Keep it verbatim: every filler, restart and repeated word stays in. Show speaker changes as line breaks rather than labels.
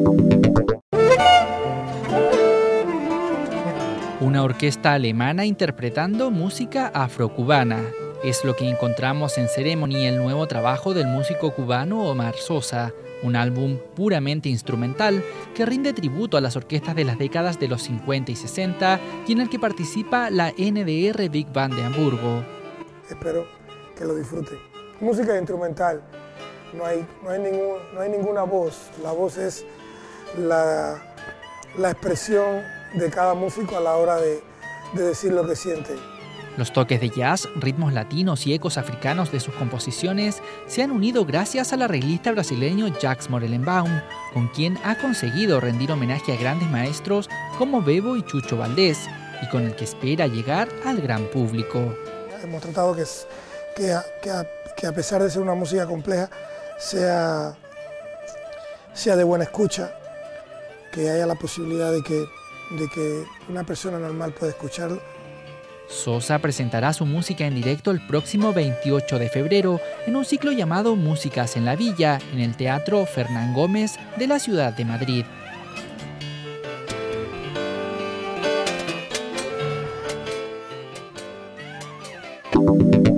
Una orquesta alemana interpretando música afrocubana. Es lo que encontramos en Ceremony, el nuevo trabajo del músico cubano Omar Sosa, un álbum puramente instrumental que rinde tributo a las orquestas de las décadas de los cincuenta y sesenta y en el que participa la N D R Big Band de Hamburgo.
Espero que lo disfruten. Música instrumental, no hay, no hay, ningún, no hay ninguna voz, la voz es la, la expresión de cada músico a la hora de, de decir lo que siente.
Los toques de jazz, ritmos latinos y ecos africanos de sus composiciones se han unido gracias al arreglista brasileño Jacques Morelenbaum, con quien ha conseguido rendir homenaje a grandes maestros como Bebo y Chucho Valdés, y con el que espera llegar al gran público.
Hemos tratado que, que, a, que, a, que a pesar de ser una música compleja, sea, sea de buena escucha, que haya la posibilidad de que, de que una persona normal pueda escucharlo.
Sosa presentará su música en directo el próximo veintiocho de febrero en un ciclo llamado Músicas en la Villa, en el Teatro Fernán Gómez de la ciudad de Madrid.
Thank you.